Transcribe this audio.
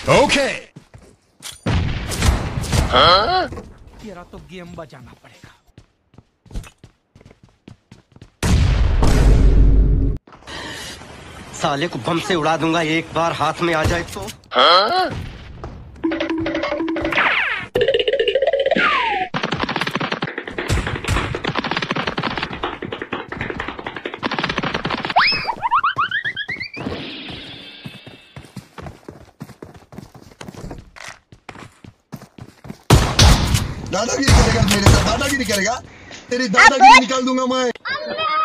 Okay. हाँ? तेरा तो गेम बजाना पड़ेगा। साले को बम से उड़ा दूंगा एक बार हाथ में आ जाए तो। हाँ? दादागिरी करेगा मेरे साथ, दादागिरी करेगा, तेरी दादागिरी निकाल दूंगा मैं।